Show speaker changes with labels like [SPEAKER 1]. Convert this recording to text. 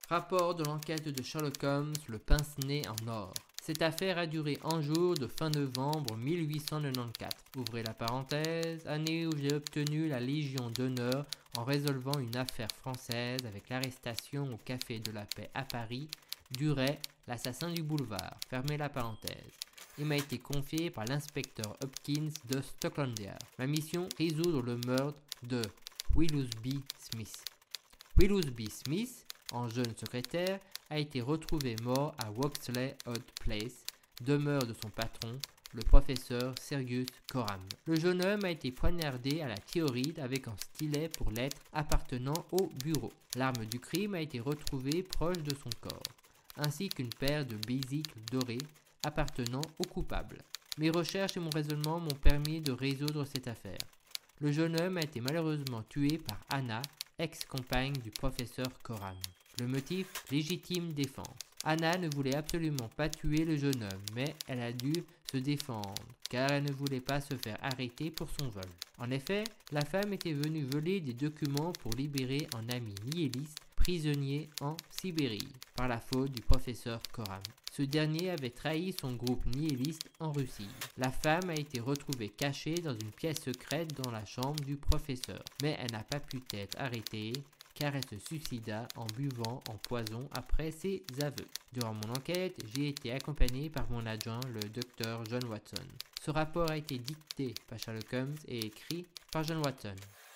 [SPEAKER 1] Rapport de l'enquête de Sherlock Holmes, le pince-nez en or. Cette affaire a duré un jour de fin novembre 1894. Ouvrez la parenthèse, année où j'ai obtenu la Légion d'honneur en résolvant une affaire française avec l'arrestation au Café de la Paix à Paris d'Uray, l'assassin du boulevard. Fermez la parenthèse. Il m'a été confié par l'inspecteur Hopkins de Scotland Yard. Ma mission, résoudre le meurtre de Willoughby Smith. Willoughby Smith, en jeune secrétaire, a été retrouvé mort à Woxley Odd Place, demeure de son patron, le professeur Sergius Coram. Le jeune homme a été poignardé à la thyroïde avec un stylet pour lettres appartenant au bureau. L'arme du crime a été retrouvée proche de son corps, ainsi qu'une paire de besicles dorés appartenant au coupable. Mes recherches et mon raisonnement m'ont permis de résoudre cette affaire. Le jeune homme a été malheureusement tué par Anna, ex-compagne du professeur Coram. Le motif, légitime défense. Anna ne voulait absolument pas tuer le jeune homme, mais elle a dû se défendre, car elle ne voulait pas se faire arrêter pour son vol. En effet, la femme était venue voler des documents pour libérer un ami nihiliste prisonnier en Sibérie, par la faute du professeur Coram. Ce dernier avait trahi son groupe nihiliste en Russie. La femme a été retrouvée cachée dans une pièce secrète dans la chambre du professeur, mais elle n'a pas pu être arrêtée car elle se suicida en buvant en poison après ses aveux. Durant mon enquête, j'ai été accompagné par mon adjoint, le docteur John Watson. Ce rapport a été dicté par Sherlock Holmes et écrit par John Watson.